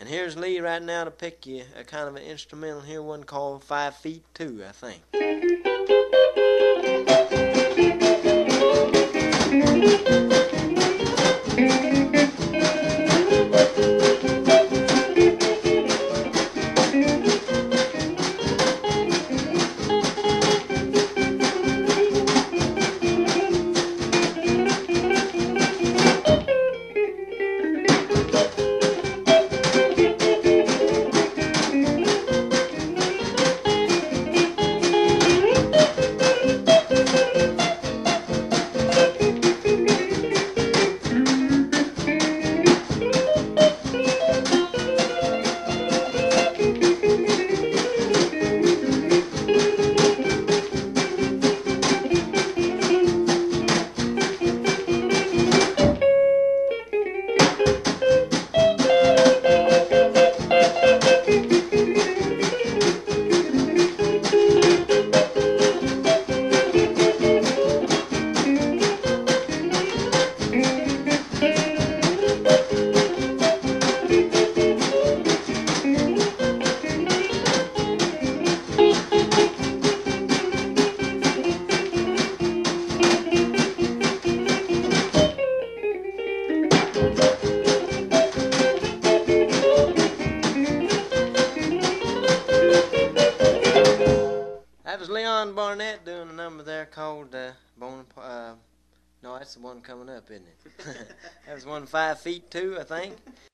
And here's Lee right now to pick you a kind of an instrumental here, one called 5 Feet 2, I think. That was Leon Barnett doing a number there called no, that's the one coming up, isn't it? That was one 5 Feet 2, I think.